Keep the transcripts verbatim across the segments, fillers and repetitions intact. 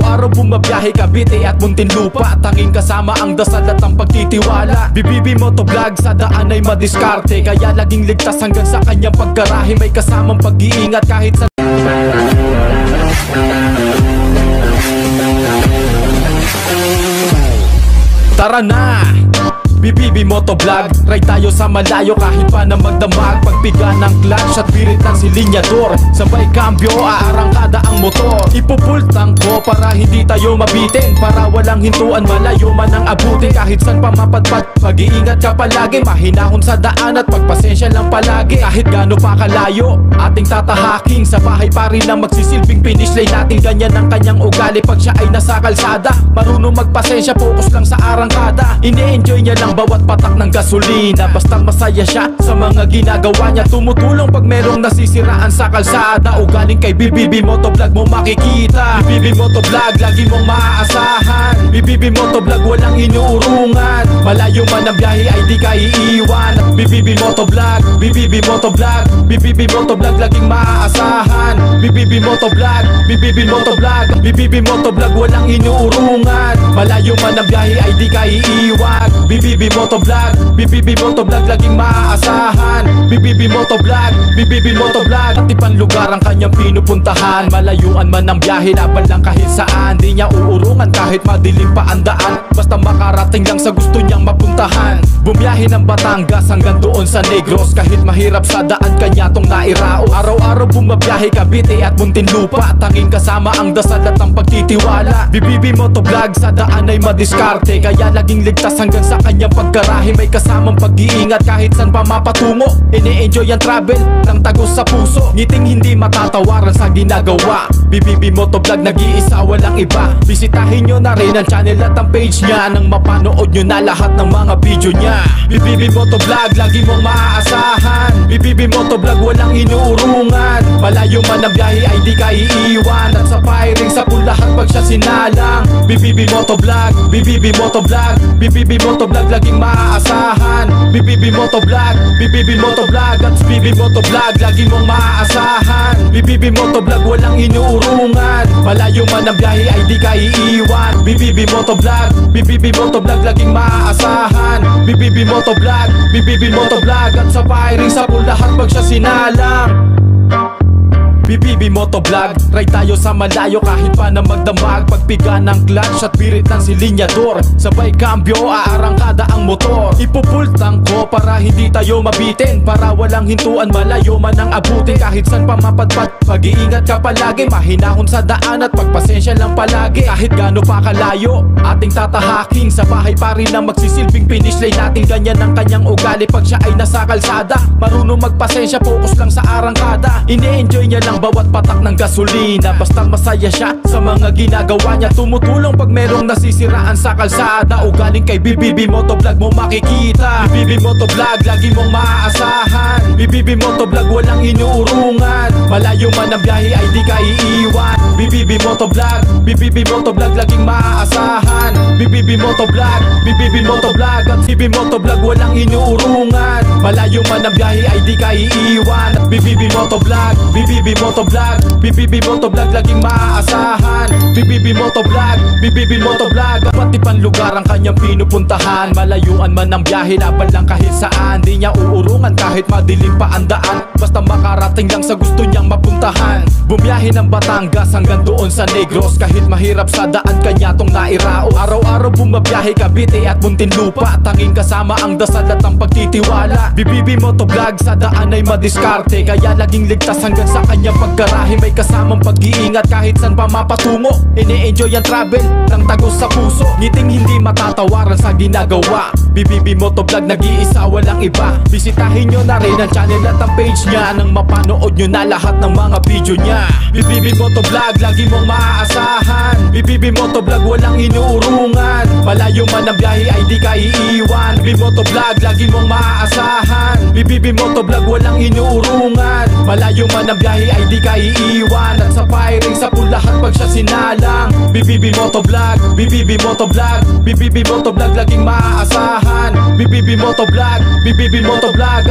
Araw-araw bumabiyahe Cavite at Muntinlupa, tanging kasama ang dasal at ang pagtitiwala. B B B Motovlog sa daan ay madiskarte, kaya laging ligtas hanggang sa kanyang pagkarahe. May kasamang pag-iingat kahit sa tara na! B B B Motovlog, ride tayo sa malayo kahit pa na magdamag. Pagpiga ng clutch at birit ng silinyador, sabay cambio, aarangkada ang motor. Ipupultang ko para hindi tayo mabitin, para walang hintuan, malayo man ang abutin. Kahit san pa mapadpad, mag-iingat ka palagi. Mahinahon sa daan at pagpasensya lang palagi. Kahit gaano pa kalayo, ating tatahaking, sa bahay pa rin lang magsisilbing finish line natin. Ganyan ang kanyang ugali pag siya ay nasa kalsada. Marunong magpasensya, focus lang sa arangkada. Ini-enjoy niya lang bawat patak ng gasolina, basta masaya siya sa mga ginagawa niya. Tumutulong pag merong nasisiraan sa kalsada, o galing kay B B B Motovlog mo makikita. B B B Motovlog, lagi mong maaasahan. B B B Motovlog, walang inuurungan. Malayo man ang biyahe ay di ka iiwan. B B B Motovlog, B B B Motovlog, B B B Motovlog, laging maaasahan. B B B Motovlog, B B B Motovlog, B B B Motovlog, walang inuurungan. Malayo man ang biyahe ay di ka iiwan. B B B Motovlog, B B B Motovlog, laging maaasahan. B B B Motovlog, B B B Motovlog, at ibang lugar ang kanyang pinupuntahan. Malayuan man ang biyahe, laban lang kahit saan. Di niya uurungan kahit madilim pa ang daan, basta makarating lang sa gusto niyang mapuntahan. Bumiyahe ng Batangas hanggang doon sa Negros, kahit mahirap sa daan kanya tong nairaos. Araw-araw bumabiyahe Cavite at Muntinlupa, tanging kasama ang dasal at ang pagtitiwala. B B B Motovlog sa daan ay madiskarte, kaya laging ligtas hanggang sa kanyang pagkarahe. May kasamang pag-iingat kahit san pa mapatungo. Ini-enjoy ang travel ng tagos sa puso, ngiting hindi matatawaran sa ginagawa. B B B Motovlog, nag-iisa walang iba. Bisitahin nyo na rin ang channel at ang page niya, nang mapanood nyo na lahat ng mga video niya. B B B Motovlog, lagi mong maaasahan. B B B Motovlog, walang inuurungan. Malayo man ang biyahe ay di ka iiwan, at sa firing sa pulahan pag siya sinalang. B B B Motovlog, B B B Motovlog, B B B Motovlog, laging maaasahan. B B B Motovlog, B B B Motovlog, at B B B Motovlog, lagi mong maaasahan. B B B Motovlog, walang inuurungan. Malayo man ang biyahe ay di ka iiwan. B B B Motovlog, B B B Motovlog, laging maaasahan. B B B Motovlog, B B B Motovlog, at sa firing sa pulahan pag siya sinalang. B B B Motovlog, ride tayo sa malayo kahit pa na magdamag. Pagpiga ng clutch at birit ng silinyador, sabay cambio, aarangkada ang motor. Ipupultang ko para hindi tayo mabitin, para walang hintuan, malayo man ang abutin. Kahit san pa mapadpad, mag-iingat ka palagi. Mahinahon sa daan at pagpasensya lang palagi. Kahit gaano pa kalayo, ating tatahaking, sa bahay pa rin lang magsisilbing finish line natin. Ganyan ang kanyang ugali pag siya ay nasa kalsada. Marunong magpasensya, focus lang sa arangkada. Ini-enjoy niya lang bawat patak ng gasolina, basta masaya siya sa mga ginagawa niya. Tumutulong pag merong nasisiraan sa kalsada, o galing kay B B B Motovlog mo makikita. B B B Motovlog, lagi mong maaasahan. B B B Motovlog, walang inuurungan. Malayo man ang biyahe ay di ka iiwan. B B B Motovlog, B B B Motovlog, laging maaasahan. B B B Motovlog, B B B Motovlog, at B B B Motovlog, walang inuurungan. Malayo man ang biyahe ay di ka iiwan. B B B Motovlog, B B B Motovlog, B B B Motovlog, laging maaasahan. B B B Motovlog, B B B Motovlog, at ibang lugar ang kanyang pinupuntahan. Malayuan man ang biyahe, laban lang kahit saan. Di niya uurungan kahit madilim pa ang daan, basta makarating lang sa gusto niyang mapuntahan. Bumiyahe ng Batangas hanggang doon sa Negros, kahit mahirap sa daan kanya tong nairaos. Araw-araw bumabiyahe Cavite at Muntinlupa, tanging kasama ang dasal at ang pagtitiwala. B B B Motovlog sa daan ay madiskarte, kaya laging ligtas hanggang sa kanyang pagkarahe. May kasamang pag-iingat kahit san pa mapatungo. Ini-enjoy ang travel ng tagos sa puso, ngiting hindi matatawaran sa ginagawa. B B B Motovlog, nag-iisa walang iba. Bisitahin nyo na rin ang channel at ang page niya, nang mapanood nyo na lahat ng mga video niya. B B B Motovlog, lagi mong maaasahan. B B B Motovlog, walang inuurungan. Malayo man ang biyahe ay di ka iiwan. B B B Motovlog, lagi mong maaasahan. B B B Motovlog, walang inuurungan. Malayo man ang biyahe ay di ka iiwan, at sa firing sa pulahan pag siya sinalang. B B B Motovlog, B B B Motovlog, B B B Motovlog, laging maaasahan. B B B Motovlog, B B B Motovlog, at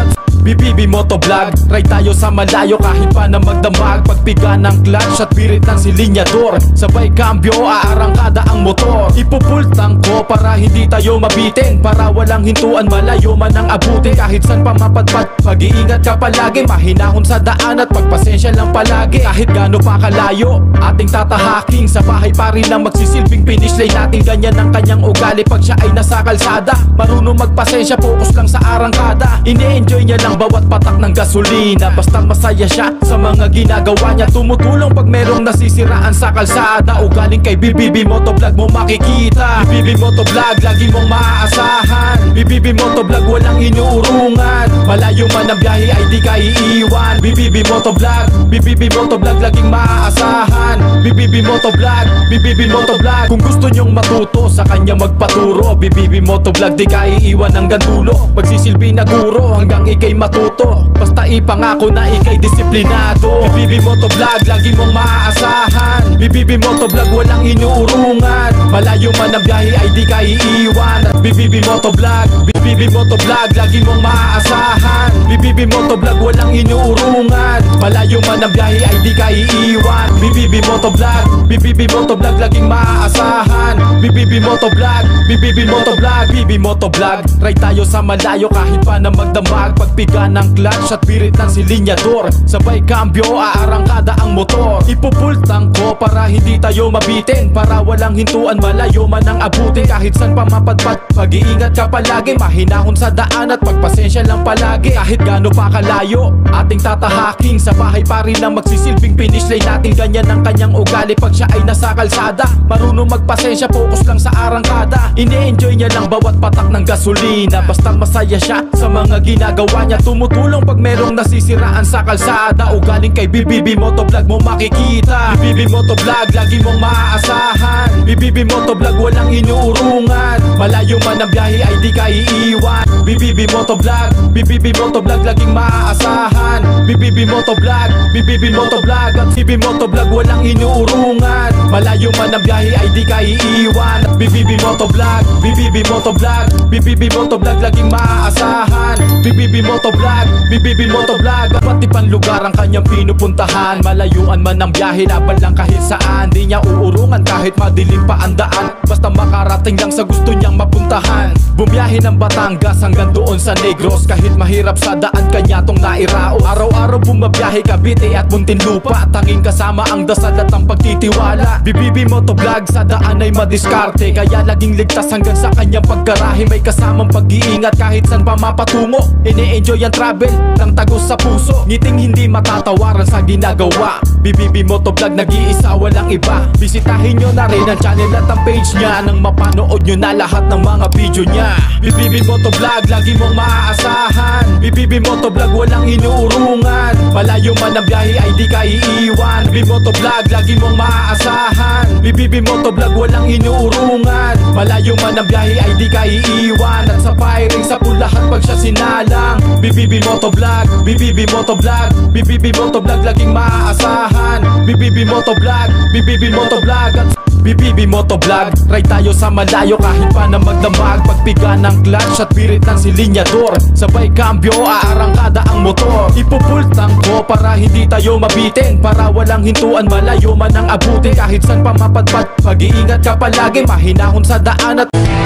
B B B Motovlog, ride tayo sa malayo kahit pa na magdamag. Pagpiga ng clutch at pirit ng silinyador, sabay cambio, aarangkada ang motor. Ipupultang ko para hindi tayo mabitin, para walang hintuan, malayo man ang abutin. Kahit san pa mapadpad, mag-iingat ka palagi, mahinahon sa daan at pagpasensya lang palagi. Kahit gaano pa kalayo, ating tatahaking, sa bahay pa rin lang magsisilbing finish line natin. Ganyan ang kanyang ugali pag siya ay nasa kalsada. Marunong magpasensya, focus lang sa arangkada. Ini-enjoy niya lang bawat patak ng gasolina, basta masaya siya sa mga ginagawa niya. Tumutulong pag merong nasisiraan sa kalsada. Ugaling kay B B B Motovlog mo makikita. B B B Motovlog, lagi mong maaasahan. B B B Motovlog, walang inuurungan. Malayo man ang biyahe ay di ka iiwan. B B B Motovlog, B B B Motovlog, laging maaasahan. B B B Motovlog, B B B Motovlog, kung gusto nyong matuto sa kanya magpaturo. B B B Motovlog, di ka iiwan hanggang dulo. Magsisilbi na guro hanggang ikay matuto, basta ipangako na ikay disiplinado. B B B Motovlog, lagi mong maaasahan. B B B Motovlog, walang inuurungan. Malayo man ang biyahe ay di ka iiwan. At B B B Motovlog, B B B Motovlog, lagi mong maaasahan. B B B Motovlog, walang inuurungan. Malayo man ang biyahe ay di ka iiwan. B B B Motovlog, B B B Motovlog, laging maaasahan. B B B Motovlog, B B B Motovlog, B B B Motovlog, ride tayo sa malayo kahit pa na magdamag. Pagpiga ng clutch at pirit ng silinyador, sabay cambio, aarangkada ang motor. Ipupultang ko para hindi tayo mabitin, para walang hintuan, malayo man ang abutin. Kahit san pa mapadpad, mag-iingat ka palagi, mahinahon sa daan at pagpasensya lang palagi. Kahit gaano pa kalayo, ating tatahaking, sa bahay pa rin lang magsisilbing finish line natin. Ganyan ang kanyang ugali pag siya ay nasa kalsada. Marunong magpasensya, focus lang sa arangkada. Ini-enjoy niya lang bawat patak ng gasolina, basta masaya siya sa mga ginagawa niya. Tumutulong pag merong nasisiraan sa kalsada. Ugaling kay B B B Motovlog mo makikita. B B B Motovlog, lagi mong maaasahan. B B B Motovlog, walang inuurungan. Malayo man ang biyahe ay di ka iiwan. B B B Motovlog, B B B Motovlog, laging maaasahan. B B B Motovlog, B B B Motovlog, at B B B Motovlog, walang inuurungan. Malayo man ang biyahe ay di ka iiwan. At B B B Motovlog, B B B Motovlog, B B B Motovlog, laging maaasahan. B B B Motovlog, B B B Motovlog, pati pang lugar ang kanyang pinupuntahan. Malayuan man ang biyahe, laban lang kahit saan. Di niya uurungan kahit madilim pa ang daan, basta makarating lang sa gusto niyang mapuntahan. Bumiyahe ng Batangas hanggang doon sa Negros, kahit mahirap sa daan kanya tong nairaos. Araw-araw bumabiyahe Cavite at Muntinlupa, tanging kasama ang dasal at ang pagtitiwala. B B B Motovlog, sa daan ay madiskarte, kaya laging ligtas hanggang sa kanyang pagkarahe. May kasamang pag-iingat kahit san pa mapatungo. Ini-enjoy ang travel ng tagos sa puso, ngiting hindi matatawaran sa ginagawa. B B B Motovlog, nag-iisa walang iba. Bisitahin nyo na rin ang channel at ang page niya, nang mapanood nyo na lahat ng mga video niya. B B B Motovlog, lagi mong maaasahan. B B B Motovlog, walang inuurungan. Malayo man ang biyahe ay di ka iiwan. B B B Motovlog, lagi mong maaasahan. B B B Motovlog, walang inuurungan. Malayo man ang biyahe ay di ka iiwan. At sa firing sa pulahan pag siya sinalang. B B B Motovlog, B B B Motovlog, B B B Motovlog, laging maaasahan. B B B Motovlog, B B B Motovlog, at B B B Motovlog, ride tayo sa malayo kahit pa na magdamag. Pagpiga ng clutch at pirit ng silinyador, sabay cambio, aarangkada ang motor. Ipupultang ko para hindi tayo mabitin, para walang hintuan, malayo man ang abutin. Kahit san pa mapadpad, mag-iingat ka palagi, mahinahon sa daan at